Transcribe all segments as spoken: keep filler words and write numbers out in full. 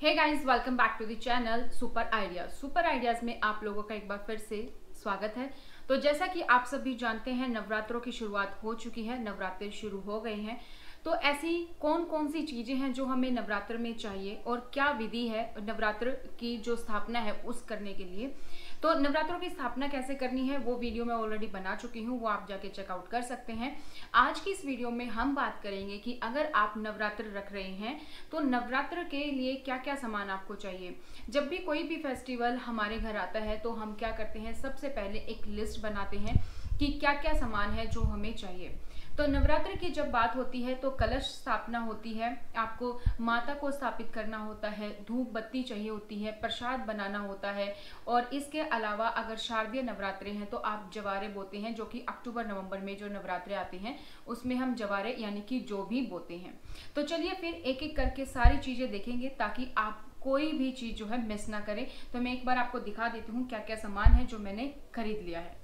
Hey guys, welcome back to the channel super ideas. Super ideas में आप लोगों का एक बार फिर से स्वागत है। तो जैसा कि आप सभी जानते हैं, नवरात्रों की शुरुआत हो चुकी है, नवरात्र शुरू हो गए हैं। तो ऐसी कौन कौन सी चीजें हैं जो हमें नवरात्र में चाहिए और क्या विधि है नवरात्र की जो स्थापना है उस करने के लिए। तो नवरात्रों की स्थापना कैसे करनी है वो वीडियो मैं ऑलरेडी बना चुकी हूँ, वो आप जाके चेकआउट कर सकते हैं। आज की इस वीडियो में हम बात करेंगे कि अगर आप नवरात्र रख रहे हैं तो नवरात्र के लिए क्या क्या सामान आपको चाहिए। जब भी कोई भी फेस्टिवल हमारे घर आता है तो हम क्या करते हैं, सबसे पहले एक लिस्ट बनाते हैं कि क्या क्या सामान है जो हमें चाहिए। तो नवरात्र की जब बात होती है तो कलश स्थापना होती है, आपको माता को स्थापित करना होता है, धूप बत्ती चाहिए होती है, प्रसाद बनाना होता है। और इसके अलावा अगर शारदीय नवरात्रे हैं तो आप जवारे बोते हैं, जो कि अक्टूबर नवंबर में जो नवरात्रे आते हैं उसमें हम जवारे यानी कि जो भी बोते हैं। तो चलिए फिर एक एक करके सारी चीजें देखेंगे ताकि आप कोई भी चीज जो है मिस ना करें। तो मैं एक बार आपको दिखा देती हूँ क्या क्या सामान है जो मैंने खरीद लिया है।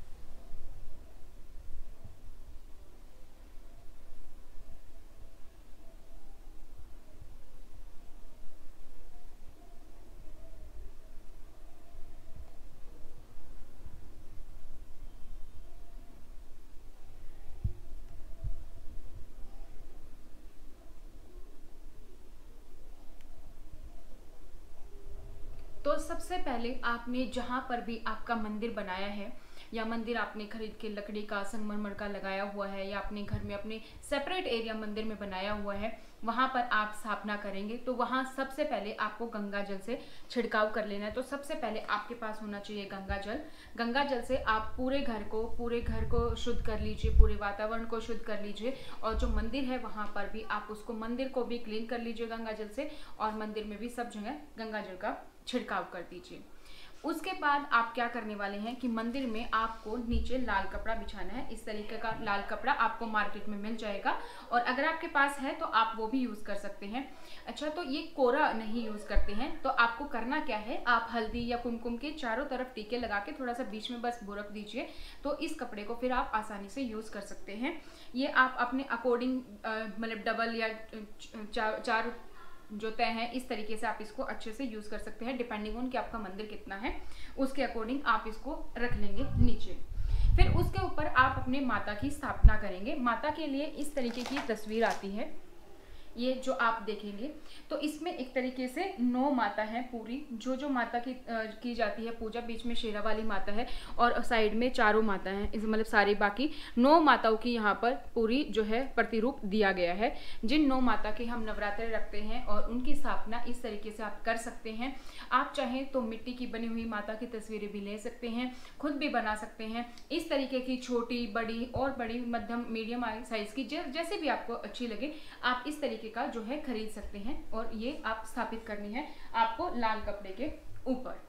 तो सबसे पहले आपने जहां पर भी आपका मंदिर बनाया है या मंदिर आपने खरीद के लकड़ी का संगमरमर का लगाया हुआ है या अपने घर में अपने सेपरेट एरिया मंदिर में बनाया हुआ है, वहां पर आप स्थापना करेंगे तो वहां सबसे पहले आपको गंगा जल से छिड़काव कर लेना है। तो सबसे पहले आपके पास होना चाहिए गंगा जल। गंगा जल से आप पूरे घर को पूरे घर को शुद्ध कर लीजिए, पूरे वातावरण को शुद्ध कर लीजिए। और जो मंदिर है वहां पर भी आप उसको मंदिर को भी क्लीन कर लीजिए गंगा जल से, और मंदिर में भी सब जगह गंगा जल का छिड़काव कर दीजिए। उसके बाद आप क्या करने वाले हैं कि मंदिर में आपको नीचे लाल कपड़ा बिछाना है। इस तरीके का लाल कपड़ा आपको मार्केट में मिल जाएगा, और अगर आपके पास है तो आप वो भी यूज कर सकते हैं। अच्छा, तो ये कोरा नहीं यूज करते हैं, तो आपको करना क्या है, आप हल्दी या कुमकुम के चारों तरफ टीके लगा के थोड़ा सा बीच में बस बुरक दीजिए, तो इस कपड़े को फिर आप आसानी से यूज कर सकते हैं। ये आप अपने अकॉर्डिंग मतलब डबल या चार, चार जो तय है इस तरीके से आप इसको अच्छे से यूज कर सकते हैं, डिपेंडिंग ऑन कि आपका मंदिर कितना है उसके अकॉर्डिंग आप इसको रख लेंगे नीचे। फिर उसके ऊपर आप अपने माता की स्थापना करेंगे। माता के लिए इस तरीके की तस्वीर आती है, ये जो आप देखेंगे, तो इसमें एक तरीके से नौ माता है पूरी, जो जो माता की की जाती है पूजा। बीच में शेरा वाली माता है और साइड में चारों माता हैं, इस मतलब सारी बाकी नौ माताओं की यहाँ पर पूरी जो है प्रतिरूप दिया गया है, जिन नौ माता के हम नवरात्रे रखते हैं। और उनकी स्थापना इस तरीके से आप कर सकते हैं। आप चाहें तो मिट्टी की बनी हुई माता की तस्वीरें भी ले सकते हैं, खुद भी बना सकते हैं। इस तरीके की छोटी बड़ी और बड़ी मध्यम मीडियम साइज की जैसे भी आपको अच्छी लगे आप इस तरीके का जो है खरीद सकते हैं, और ये आप स्थापित करनी है आपको लाल कपड़े के ऊपर।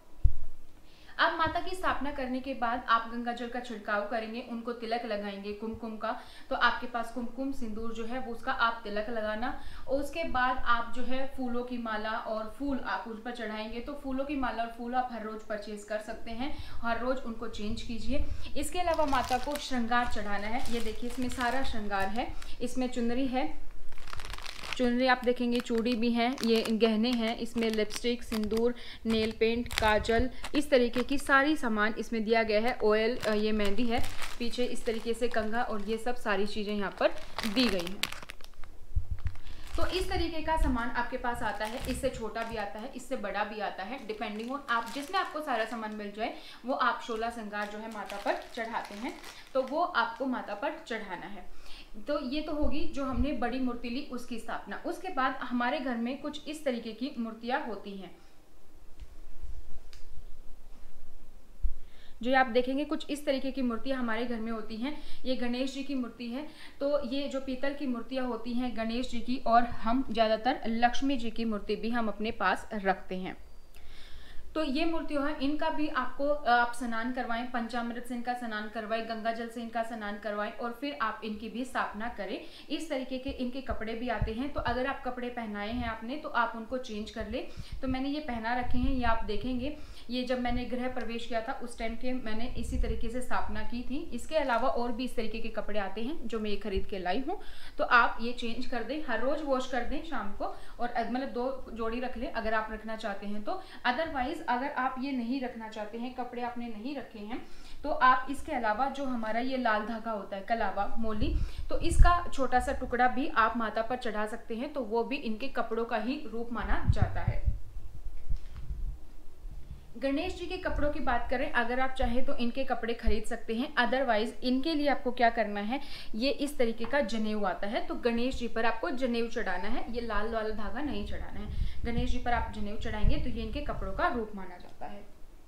अब माता की स्थापना करने के बाद आप गंगा जल का छिड़काव करेंगे, उनको तिलक लगाएंगे कुमकुम का। तो आपके पास कुमकुम सिंदूर जो है वो उसका आप तिलक लगाना, और उसके बाद आप जो है फूलों की माला और फूल आप उस पर चढ़ाएंगे। तो फूलों की माला और फूल आप हर रोज परचेज कर सकते हैं, हर रोज उनको चेंज कीजिए। इसके अलावा माता को श्रृंगार चढ़ाना है। ये देखिए इसमें सारा श्रृंगार है, इसमें चुनरी है, चुनरी आप देखेंगे, चूड़ी भी हैं, ये गहने हैं, इसमें लिपस्टिक, सिंदूर, नेल पेंट, काजल, इस तरीके की सारी सामान इसमें दिया गया है। ऑयल, ये मेहंदी है, पीछे इस तरीके से कंघा, और ये सब सारी चीज़ें यहाँ पर दी गई हैं। तो इस तरीके का सामान आपके पास आता है, इससे छोटा भी आता है, इससे बड़ा भी आता है, डिपेंडिंग ऑन आप जिसमें आपको सारा सामान मिल जाए वो आप शोला श्रृंगार जो है माता पर चढ़ाते हैं, तो वो आपको माता पर चढ़ाना है। तो ये तो होगी जो हमने बड़ी मूर्ति ली उसकी स्थापना। उसके बाद हमारे घर में कुछ इस तरीके की मूर्तियां होती हैं, जो आप देखेंगे कुछ इस तरीके की मूर्तियां हमारे घर में होती हैं। ये गणेश जी की मूर्ति है। तो ये जो पीतल की मूर्तियां होती हैं गणेश जी की, और हम ज़्यादातर लक्ष्मी जी की मूर्ति भी हम अपने पास रखते हैं। तो ये मूर्तियां हैं, इनका भी आपको आप स्नान करवाएं, पंचामृत से इनका स्नान करवाएं, गंगा जल से इनका स्नान करवाएं और फिर आप इनकी भी स्थापना करें। इस तरीके के इनके कपड़े भी आते हैं, तो अगर आप कपड़े पहनाए हैं आपने तो आप उनको चेंज कर ले। तो मैंने ये पहना रखे हैं, ये आप देखेंगे, ये जब मैंने गृह प्रवेश किया था उस टाइम के मैंने इसी तरीके से स्थापना की थी। इसके अलावा और भी इस तरीके के कपड़े आते हैं जो मैं ये खरीद के लाई हूँ। तो आप ये चेंज कर दें, हर रोज वॉश कर दें शाम को, और मतलब दो जोड़ी रख लें अगर आप रखना चाहते हैं तो। अदरवाइज अगर आप ये नहीं रखना चाहते हैं, कपड़े आपने नहीं रखे हैं, तो आप इसके अलावा जो हमारा ये लाल धागा होता है कलावा मोली, तो इसका छोटा सा टुकड़ा भी आप माता पर चढ़ा सकते हैं, तो वो भी इनके कपड़ों का ही रूप माना जाता है। गणेश जी के कपड़ों की बात करें, अगर आप चाहें तो इनके कपड़े खरीद सकते हैं। अदरवाइज इनके लिए आपको क्या करना है, ये इस तरीके का जनेऊ आता है, तो गणेश जी पर आपको जनेऊ चढ़ाना है, ये लाल वाला धागा नहीं चढ़ाना है। गणेश जी पर आप जनेऊ चढ़ाएंगे तो ये इनके कपड़ों का रूप माना जाता है।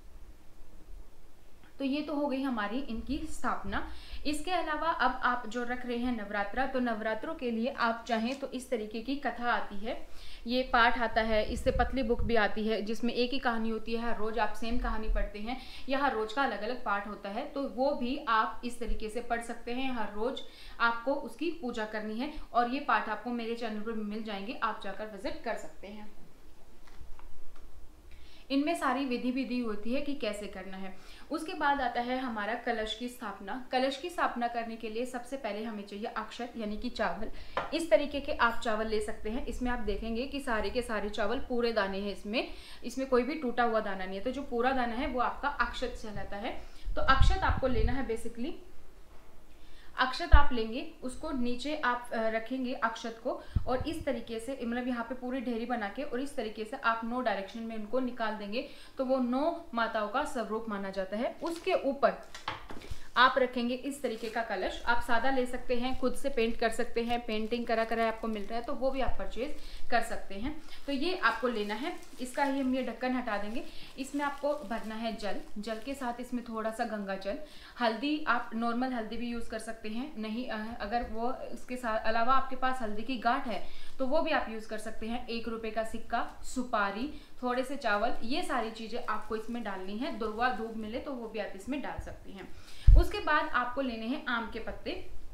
तो ये तो हो गई हमारी इनकी स्थापना। इसके अलावा अब आप जो रख रहे हैं नवरात्रा, तो नवरात्रों के लिए आप चाहें तो इस तरीके की कथा आती है, ये पाठ आता है, इससे पतली बुक भी आती है जिसमें एक ही कहानी होती है, हर रोज आप सेम कहानी पढ़ते हैं या हर रोज का अलग अलग पाठ होता है, तो वो भी आप इस तरीके से पढ़ सकते हैं। हर रोज आपको उसकी पूजा करनी है और ये पाठ आपको मेरे चैनल पर मिल जाएंगे, आप जाकर विजिट कर सकते हैं। इनमें सारी विधि विधि होती है कि कैसे करना है। उसके बाद आता है हमारा कलश की स्थापना। कलश की स्थापना करने के लिए सबसे पहले हमें चाहिए अक्षत यानी कि चावल। इस तरीके के आप चावल ले सकते हैं। इसमें आप देखेंगे कि सारे के सारे चावल पूरे दाने हैं, इसमें इसमें कोई भी टूटा हुआ दाना नहीं है, तो जो पूरा दाना है वो आपका अक्षत से रहता है। तो अक्षत आपको लेना है, बेसिकली अक्षत आप लेंगे, उसको नीचे आप रखेंगे अक्षत को, और इस तरीके से मतलब यहाँ पे पूरी ढेरी बना के और इस तरीके से आप नो डायरेक्शन में उनको निकाल देंगे, तो वो नौ माताओं का स्वरूप माना जाता है। उसके ऊपर आप रखेंगे इस तरीके का कलश। आप सादा ले सकते हैं, खुद से पेंट कर सकते हैं, पेंटिंग करा करा आपको मिल रहा है तो वो भी आप परचेज कर सकते हैं। तो ये आपको लेना है, इसका ही हम ये ढक्कन हटा देंगे। इसमें आपको भरना है जल, जल के साथ इसमें थोड़ा सा गंगा जल, हल्दी, आप नॉर्मल हल्दी भी यूज़ कर सकते हैं, नहीं अगर वो इसके साथ अलावा आपके पास हल्दी की गांठ है तो वो भी आप यूज़ कर सकते हैं। एक रुपये का सिक्का, सुपारी, थोड़े से चावल, ये सारी चीज़ें आपको इसमें डालनी है। दुर्वा धूप मिले तो वो भी आप इसमें डाल सकते हैं। उसके बाद आपको लेने हैं आम के पत्ते।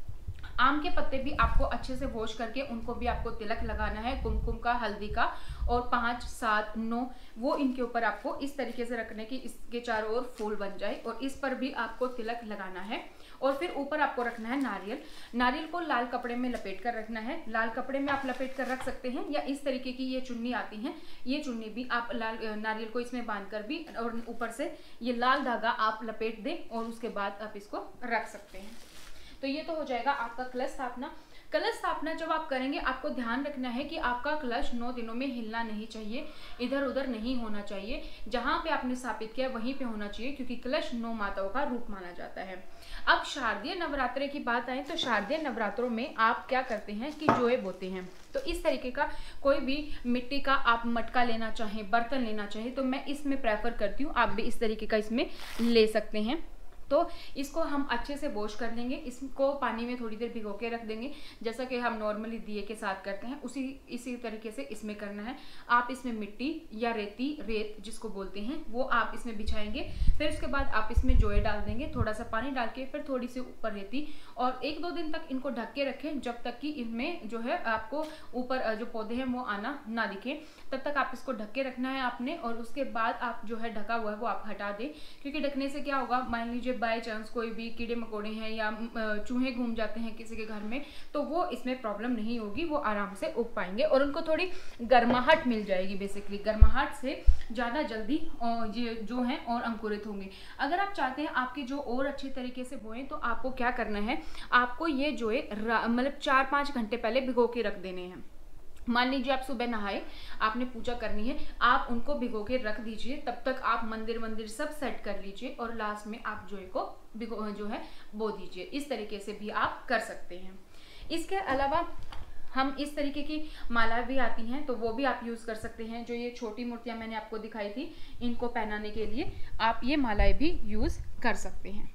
आम के पत्ते भी आपको अच्छे से वॉश करके उनको भी आपको तिलक लगाना है, कुमकुम का, हल्दी का, और पाँच सात नौ वो इनके ऊपर आपको इस तरीके से रखने की इसके चारों ओर फूल बन जाए, और इस पर भी आपको तिलक लगाना है। और फिर ऊपर आपको रखना है नारियल। नारियल को लाल कपड़े में लपेट कर रखना है। लाल कपड़े में आप लपेट कर रख सकते हैं, या इस तरीके की ये चुन्नी आती है, ये चुन्नी भी आप लाल नारियल को इसमें बांध कर भी, और ऊपर से ये लाल धागा आप लपेट दें और उसके बाद आप इसको रख सकते हैं। तो ये तो हो जाएगा आपका कलश स्थापना। कलश स्थापना जब आप करेंगे आपको ध्यान रखना है कि आपका कलश नौ दिनों में हिलना नहीं चाहिए, इधर उधर नहीं होना चाहिए, जहाँ पे आपने स्थापित किया वहीं पे होना चाहिए, क्योंकि कलश नौ माताओं का रूप माना जाता है। अब शारदीय नवरात्रे की बात आए तो शारदीय नवरात्रों में आप क्या करते हैं कि जोए बोते हैं। तो इस तरीके का कोई भी मिट्टी का आप मटका लेना चाहें, बर्तन लेना चाहें, तो मैं इसमें प्रेफर करती हूँ, आप भी इस तरीके का इसमें ले सकते हैं। तो इसको हम अच्छे से वॉश कर लेंगे, इसको पानी में थोड़ी देर भिगो के रख देंगे, जैसा कि हम नॉर्मली दिए के साथ करते हैं, उसी इसी तरीके से इसमें करना है। आप इसमें मिट्टी या रेती, रेत जिसको बोलते हैं, वो आप इसमें बिछाएंगे। फिर उसके बाद आप इसमें जोए डाल देंगे, थोड़ा सा पानी डाल के, फिर थोड़ी सी ऊपर रेती, और एक दो दिन तक इनको ढक के रखें, जब तक कि इनमें जो है आपको ऊपर जो पौधे हैं वो आना ना दिखे, तब तक आप इसको ढक के रखना है आपने। और उसके बाद आप जो है ढका हुआ है वो आप हटा दें, क्योंकि ढकने से क्या होगा, मान लीजिए बाय चांस कोई भी कीड़े मकोड़े हैं या चूहे घूम जाते हैं किसी के घर में, तो वो इसमें प्रॉब्लम नहीं होगी, वो आराम से उग पाएंगे और उनको थोड़ी गर्माहट मिल जाएगी। बेसिकली गर्माहट से ज़्यादा जल्दी ये जो हैं और अंकुरित होंगे। अगर आप चाहते हैं आपके जो और अच्छे तरीके से बोएं, तो आपको क्या करना है, आपको ये जो है मतलब चार पाँच घंटे पहले भिगो के रख देने हैं। मान लीजिए आप सुबह नहाए, आपने पूजा करनी है, आप उनको भिगो के रख दीजिए, तब तक आप मंदिर मंदिर सब सेट कर लीजिए और लास्ट में आप जोए को भिगो जो है बो दीजिए। इस तरीके से भी आप कर सकते हैं। इसके अलावा हम इस तरीके की माला भी आती हैं, तो वो भी आप यूज़ कर सकते हैं। जो ये छोटी मूर्तियाँ मैंने आपको दिखाई थी, इनको पहनाने के लिए आप ये मालाएं भी यूज़ कर सकते हैं।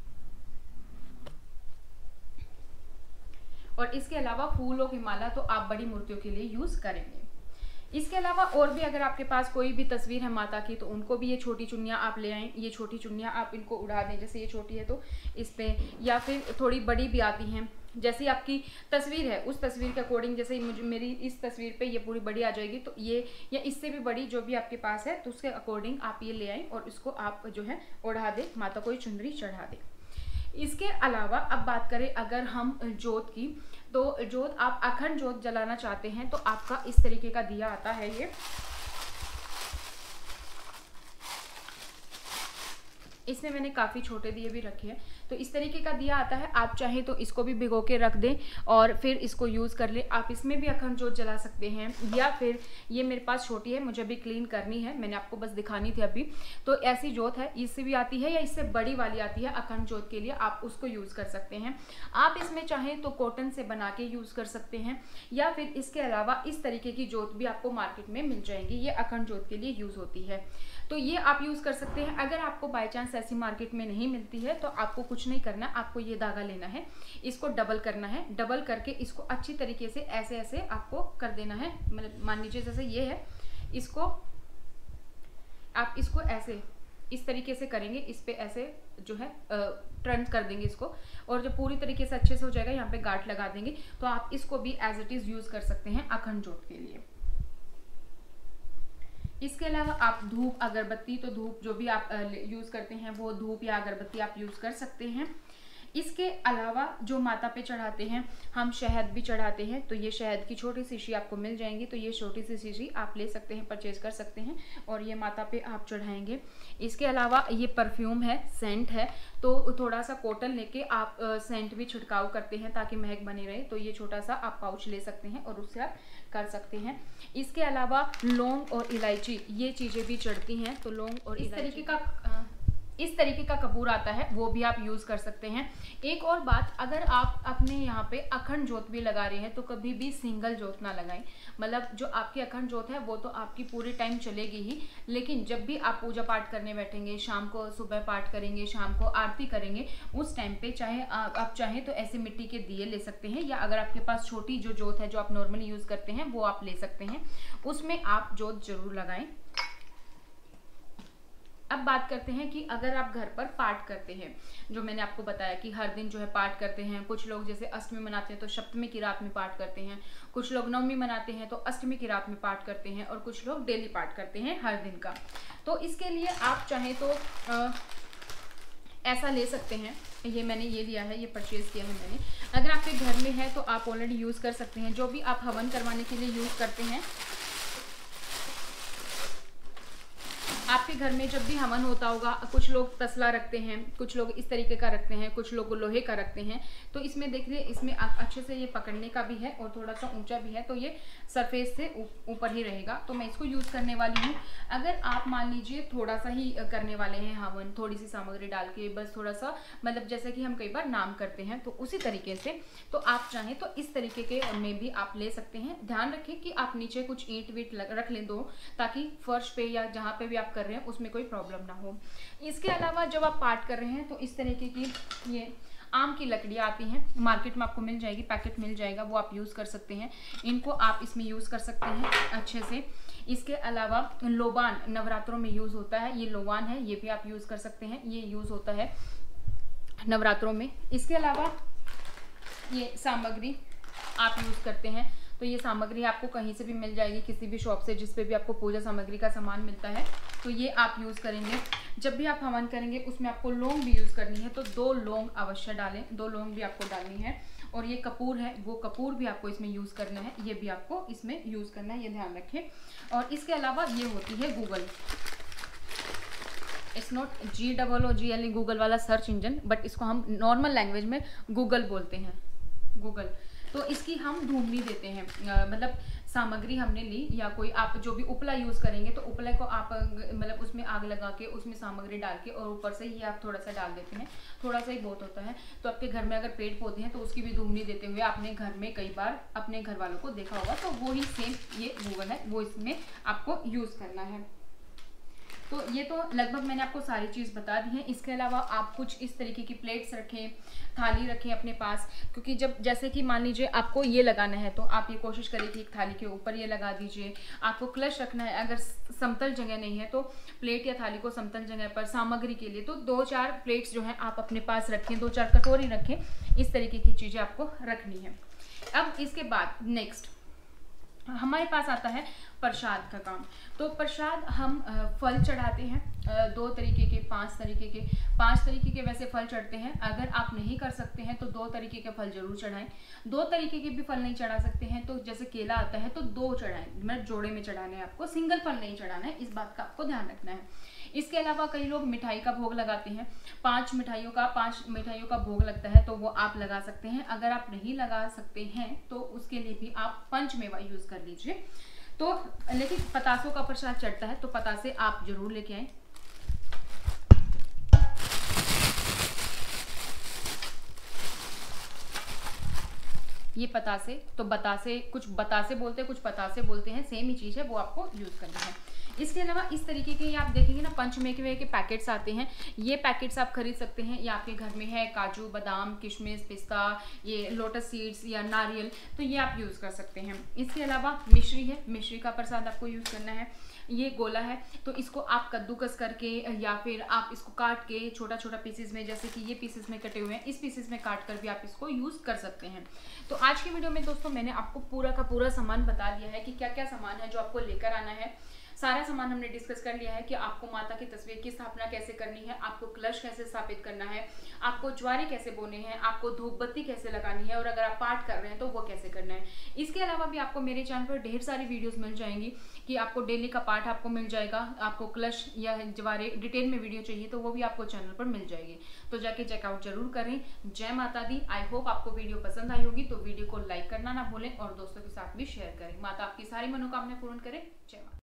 और इसके अलावा फूलों की माला तो आप बड़ी मूर्तियों के लिए यूज़ करेंगे। इसके अलावा और भी अगर आपके पास कोई भी तस्वीर है माता की तो उनको भी ये छोटी चुन्नियाँ आप ले आएँ। ये छोटी चुन्नियाँ आप इनको उड़ा दें, जैसे ये छोटी है तो इस पर, या फिर थोड़ी बड़ी भी आती हैं, जैसी आपकी तस्वीर है उस तस्वीर के अकॉर्डिंग। जैसे मुझे मेरी इस तस्वीर पे ये पूरी बड़ी आ जाएगी, तो ये या इससे भी बड़ी जो भी आपके पास है तो उसके अकॉर्डिंग आप ये ले आएँ और इसको आप जो है उड़ा दें, माता को ये चुनरी चढ़ा दें। इसके अलावा अब बात करें अगर हम जोत की, तो जोत आप अखंड जोत जलाना चाहते हैं तो आपका इस तरीके का दिया आता है। ये इसमें मैंने काफ़ी छोटे दिए भी रखे हैं, तो इस तरीके का दिया आता है। आप चाहें तो इसको भी भिगो के रख दें और फिर इसको यूज़ कर लें। आप इसमें भी अखंड जोत जला सकते हैं, या फिर ये मेरे पास छोटी है, मुझे अभी क्लीन करनी है, मैंने आपको बस दिखानी थी अभी। तो ऐसी जोत है, इससे भी आती है या इससे बड़ी वाली आती है अखंड जोत के लिए, आप उसको यूज़ कर सकते हैं। आप इसमें चाहें तो कॉटन से बना के यूज़ कर सकते हैं, या फिर इसके अलावा इस तरीके की जोत भी आपको मार्केट में मिल जाएंगी, ये अखंड जोत के लिए यूज़ होती है, तो ये आप यूज़ कर सकते हैं। अगर आपको बाई चांस ऐसी मार्केट में नहीं मिलती है तो आपको कुछ नहीं करना, आपको ये धागा लेना है, इसको डबल करना है, डबल करके इसको अच्छी तरीके से ऐसे ऐसे आपको कर देना है। मतलब मान लीजिए जैसे ये है, इसको आप इसको ऐसे इस तरीके से करेंगे, इस पे ऐसे जो है टर्न कर देंगे इसको, और जब पूरी तरीके से अच्छे से हो जाएगा यहाँ पे गांठ लगा देंगे, तो आप इसको भी एज इट इज यूज कर सकते हैं अखंड जोत के लिए। इसके अलावा आप धूप अगरबत्ती, तो धूप जो भी आप यूज़ करते हैं वो धूप या अगरबत्ती आप यूज़ कर सकते हैं। इसके अलावा जो माता पे चढ़ाते हैं, हम शहद भी चढ़ाते हैं, तो ये शहद की छोटी सी शीशी आपको मिल जाएंगी, तो ये छोटी सी शीशी आप ले सकते हैं, परचेज कर सकते हैं और ये माता पे आप चढ़ाएंगे। इसके अलावा ये परफ्यूम है, सेंट है, तो थोड़ा सा कॉटन लेके आप सेंट भी छिड़काव करते हैं ताकि महक बनी रहे, तो ये छोटा सा आप पाउच ले सकते हैं और उससे आप कर सकते हैं। इसके अलावा लौंग और इलायची ये चीज़ें भी चढ़ती हैं, तो लौंग और इस तरीके का इस तरीके का कपूर आता है, वो भी आप यूज़ कर सकते हैं। एक और बात, अगर आप अपने यहाँ पे अखंड जोत भी लगा रहे हैं तो कभी भी सिंगल जोत ना लगाएं। मतलब जो आपकी अखंड जोत है वो तो आपकी पूरी टाइम चलेगी ही, लेकिन जब भी आप पूजा पाठ करने बैठेंगे, शाम को सुबह पाठ करेंगे, शाम को आरती करेंगे, उस टाइम पे चाहे आप चाहें तो ऐसे मिट्टी के दिए ले सकते हैं, या अगर आपके पास छोटी जो जोत है जो आप नॉर्मली यूज़ करते हैं वो आप ले सकते हैं, उसमें आप जोत जरूर लगाएं। अब बात करते हैं कि अगर आप घर पर पाठ करते हैं, जो मैंने आपको बताया कि हर दिन जो है पाठ करते हैं, कुछ लोग जैसे अष्टमी मनाते हैं तो सप्तमी की रात में पाठ करते हैं, कुछ लोग नवमी मनाते हैं तो अष्टमी की रात में पाठ करते हैं, और कुछ लोग डेली पाठ करते हैं हर दिन का। तो इसके लिए आप चाहें तो आ, ऐसा ले सकते हैं। ये मैंने ये लिया है, ये परचेज किया है मैंने। अगर आपके घर में है तो आप ऑलरेडी यूज़ कर सकते हैं। जो भी आप हवन करवाने के लिए यूज़ करते हैं, आपके घर में जब भी हवन होता होगा, कुछ लोग तसला रखते हैं, कुछ लोग इस तरीके का रखते हैं, कुछ लोग लोहे का रखते हैं, तो इसमें देखिए इसमें अच्छे से ये पकड़ने का भी है और थोड़ा सा ऊंचा भी है, तो ये सरफेस से ऊपर ही रहेगा, तो मैं इसको यूज़ करने वाली हूँ। अगर आप मान लीजिए थोड़ा सा ही करने वाले हैं हवन, थोड़ी सी सामग्री डाल के बस थोड़ा सा, मतलब जैसे कि हम कई बार नाम करते हैं, तो उसी तरीके से, तो आप चाहें तो इस तरीके के में भी आप ले सकते हैं। ध्यान रखें कि आप नीचे कुछ ईंट वीट रख लें दो, ताकि फर्श पे या जहाँ पे भी आप कर रहे हैं उसमें कोई प्रॉब्लम ना हो। इसके अलावा जब आप पाठ कर रहे हैं तो इस तरीके की ये आम की लकड़ियाँ आती हैं, मार्केट में आपको मिल जाएगी, पैकेट मिल जाएगा, वो आप यूज़ कर सकते हैं। इनको आप इसमें यूज़ कर सकते हैं अच्छे से। इसके अलावा लोबान नवरात्रों में यूज़ होता है, ये लोबान है, ये भी आप यूज़ कर सकते हैं, ये यूज़ होता है नवरात्रों में। इसके अलावा ये सामग्री आप यूज़ करते हैं, तो ये सामग्री आपको कहीं से भी मिल जाएगी, किसी भी शॉप से, जिस पे भी आपको पूजा सामग्री का सामान मिलता है, तो ये आप यूज़ करेंगे। जब भी आप हवन करेंगे उसमें आपको लौंग भी यूज़ करनी है, तो दो लौंग अवश्य डालें, दो लौंग भी आपको डालनी है। और ये कपूर है, वो कपूर भी आपको इसमें यूज़ करना है, ये भी आपको इसमें यूज़ करना है, ये ध्यान रखें। और इसके अलावा ये होती है Google, it's not G double O G L E Google वाला सर्च इंजन, बट इसको हम नॉर्मल लैंग्वेज में गूगल बोलते हैं, गूगल। तो इसकी हम ढूंढनी देते हैं, मतलब सामग्री हमने ली, या कोई आप जो भी उपला यूज़ करेंगे तो उपले को आप मतलब उसमें आग लगा के उसमें सामग्री डाल के और ऊपर से ये आप थोड़ा सा डाल देते हैं, थोड़ा सा ही बहुत होता है। तो आपके घर में अगर पेड़ पौधे हैं तो उसकी भी ढूंढनी देते हुए आपने घर में कई बार अपने घर वालों को देखा होगा, तो वो ही सेम ये गूगल है, वो इसमें आपको यूज़ करना है। तो ये तो लगभग मैंने आपको सारी चीज़ बता दी है। इसके अलावा आप कुछ इस तरीके की प्लेट्स रखें, थाली रखें अपने पास, क्योंकि जब जैसे कि मान लीजिए आपको ये लगाना है तो आप ये कोशिश करिए कि एक थाली के ऊपर ये लगा दीजिए। आपको क्लच रखना है, अगर समतल जगह नहीं है तो प्लेट या थाली को समतल जगह पर सामग्री के लिए तो दो चार प्लेट्स जो है आप अपने पास रखें, दो चार कटोरी रखें, इस तरीके की चीज़ें आपको रखनी है। अब इसके बाद नेक्स्ट हमारे पास आता है प्रसाद का काम। तो प्रसाद हम फल चढ़ाते हैं, दो तरीके के, पांच तरीके के, पांच तरीके के वैसे फल चढ़ते हैं। अगर आप नहीं कर सकते हैं तो दो तरीके के फल जरूर चढ़ाएं। दो तरीके के भी फल नहीं चढ़ा सकते हैं तो जैसे केला आता है तो दो चढ़ाएं, मतलब जोड़े में चढ़ाने हैं आपको, सिंगल फल नहीं चढ़ाना है, इस बात का आपको ध्यान रखना है। इसके अलावा कई लोग मिठाई का भोग लगाते हैं, पांच मिठाइयों का पांच मिठाइयों का भोग लगता है तो वो आप लगा सकते हैं। अगर आप नहीं लगा सकते हैं तो उसके लिए भी आप पंचमेवा यूज कर लीजिए। तो लेकिन पतासों का प्रसाद चढ़ता है तो पतासे आप जरूर लेके आए। ये पतासे, तो बतासे, कुछ बतासे बोलते हैं, कुछ पतासे बोलते हैं, सेम ही चीज है, वो आपको यूज करना है। इसके अलावा इस तरीके के आप देखेंगे ना पंचमेवे के पैकेट्स आते हैं, ये पैकेट्स आप खरीद सकते हैं, या आपके घर में है काजू बादाम किशमिश पिस्ता, ये लोटस सीड्स या नारियल, तो ये आप यूज़ कर सकते हैं। इसके अलावा मिश्री है, मिश्री का प्रसाद आपको यूज़ करना है। ये गोला है तो इसको आप कद्दूकस करके या फिर आप इसको काट के छोटा छोटा पीसेस में, जैसे कि ये पीसेस में कटे हुए हैं, इस पीसेस में काट कर भी आप इसको यूज़ कर सकते हैं। तो आज की वीडियो में दोस्तों मैंने आपको पूरा का पूरा सामान बता दिया है कि क्या क्या सामान है जो आपको लेकर आना है। सारा सामान हमने डिस्कस कर लिया है कि आपको माता की तस्वीर की स्थापना कैसे करनी है, आपको कलश कैसे स्थापित करना है, आपको ज्वारे कैसे बोने हैं, आपको धूप बत्ती कैसे लगानी है, और अगर आप पाठ कर रहे हैं तो वो कैसे करना है। इसके अलावा भी आपको मेरे चैनल पर ढेर सारी वीडियोस मिल जाएंगी कि आपको डेली का पाठ आपको मिल जाएगा, आपको कलश या ज्वारे डिटेल में वीडियो चाहिए तो वो भी आपको चैनल पर मिल जाएगी। तो जाके चेकआउट जरूर करें। जय माता दी। आई होप आपको वीडियो पसंद आई होगी, तो वीडियो को लाइक करना ना भूलें और दोस्तों के साथ भी शेयर करें। माता आपकी सारी मनोकामनाएं पूर्ण करें। जय माता।